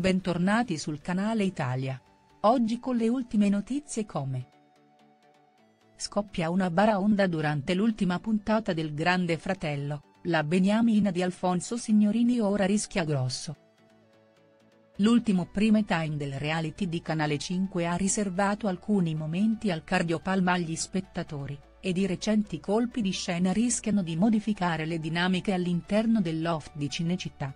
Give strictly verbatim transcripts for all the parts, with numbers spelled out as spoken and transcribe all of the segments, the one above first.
bentornati sul canale Italia. Oggi con le ultime notizie come scoppia una baraonda durante l'ultima puntata del Grande Fratello, la beniamina di Alfonso Signorini ora rischia grosso. L'ultimo prime time del reality di Canale cinque ha riservato alcuni momenti al cardiopalma agli spettatori, ed i recenti colpi di scena rischiano di modificare le dinamiche all'interno del loft di Cinecittà.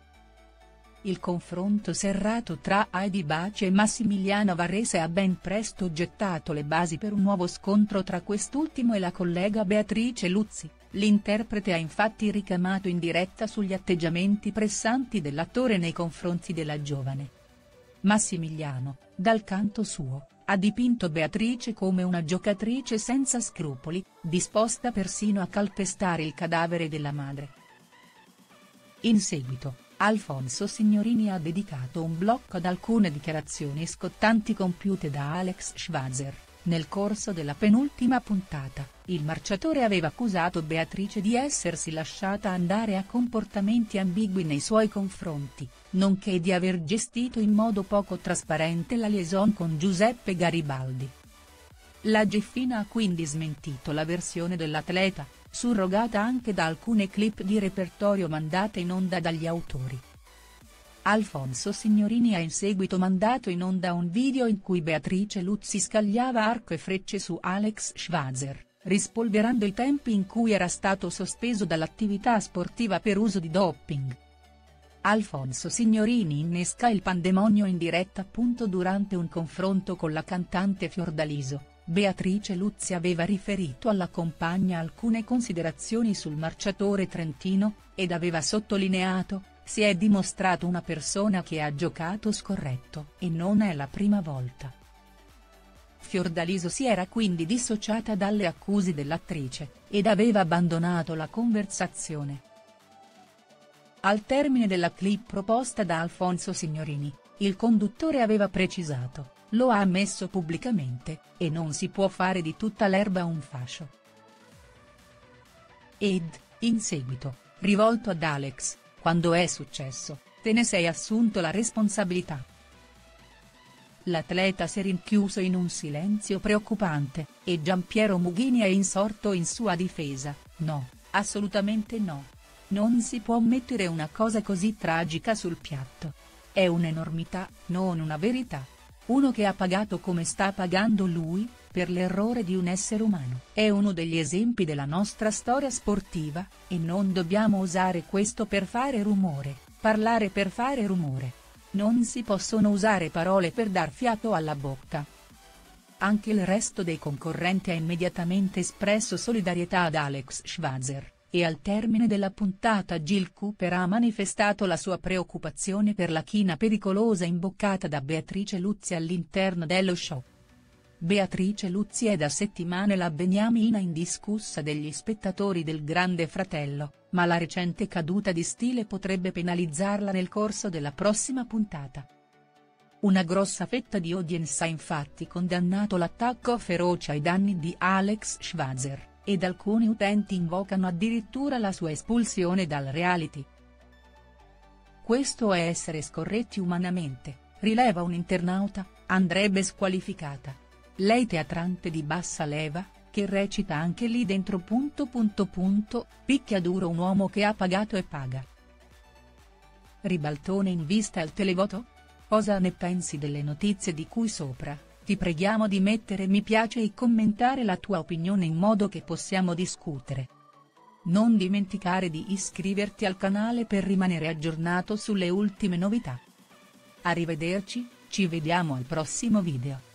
Il confronto serrato tra Heidi Baci e Massimiliano Varese ha ben presto gettato le basi per un nuovo scontro tra quest'ultimo e la collega Beatrice Luzzi. L'interprete ha infatti ricamato in diretta sugli atteggiamenti pressanti dell'attore nei confronti della giovane. Massimiliano, dal canto suo, ha dipinto Beatrice come una giocatrice senza scrupoli, disposta persino a calpestare il cadavere della madre. In seguito, Alfonso Signorini ha dedicato un blocco ad alcune dichiarazioni scottanti compiute da Alex Schwarzer. Nel corso della penultima puntata, il marciatore aveva accusato Beatrice di essersi lasciata andare a comportamenti ambigui nei suoi confronti, nonché di aver gestito in modo poco trasparente la liaison con Giuseppe Garibaldi. La Geffina ha quindi smentito la versione dell'atleta, surrogata anche da alcune clip di repertorio mandate in onda dagli autori. Alfonso Signorini ha in seguito mandato in onda un video in cui Beatrice Luzzi scagliava arco e frecce su Alex Schwarzer, rispolverando i tempi in cui era stato sospeso dall'attività sportiva per uso di doping. Alfonso Signorini innesca il pandemonio in diretta appunto durante un confronto con la cantante Fiordaliso. Beatrice Luzzi aveva riferito alla compagna alcune considerazioni sul marciatore trentino, ed aveva sottolineato: "Si è dimostrato una persona che ha giocato scorretto e non è la prima volta". Fiordaliso si era quindi dissociata dalle accuse dell'attrice, ed aveva abbandonato la conversazione. Al termine della clip proposta da Alfonso Signorini, il conduttore aveva precisato: "Lo ha ammesso pubblicamente, e non si può fare di tutta l'erba un fascio". Ed, in seguito, rivolto ad Alex: "Quando è successo, te ne sei assunto la responsabilità?". L'atleta si è rinchiuso in un silenzio preoccupante, e Giampiero Mughini è insorto in sua difesa: "No, assolutamente no. Non si può mettere una cosa così tragica sul piatto. È un'enormità, non una verità. Uno che ha pagato come sta pagando lui, per l'errore di un essere umano. È uno degli esempi della nostra storia sportiva, e non dobbiamo usare questo per fare rumore, parlare per fare rumore. Non si possono usare parole per dar fiato alla bocca". Anche il resto dei concorrenti ha immediatamente espresso solidarietà ad Alex Schwarzer, e al termine della puntata Jill Cooper ha manifestato la sua preoccupazione per la china pericolosa imboccata da Beatrice Luzzi all'interno dello show. Beatrice Luzzi è da settimane la beniamina indiscussa degli spettatori del Grande Fratello, ma la recente caduta di stile potrebbe penalizzarla nel corso della prossima puntata. Una grossa fetta di audience ha infatti condannato l'attacco feroce ai danni di Alex Schwarzer, ed alcuni utenti invocano addirittura la sua espulsione dal reality. "Questo è essere scorretti umanamente", rileva un internauta, "andrebbe squalificata. Lei teatrante di bassa leva, che recita anche lì dentro punto punto punto, picchia duro un uomo che ha pagato e paga". Ribaltone in vista al televoto? Cosa ne pensi delle notizie di cui sopra? Ti preghiamo di mettere mi piace e commentare la tua opinione in modo che possiamo discutere. Non dimenticare di iscriverti al canale per rimanere aggiornato sulle ultime novità. Arrivederci, ci vediamo al prossimo video.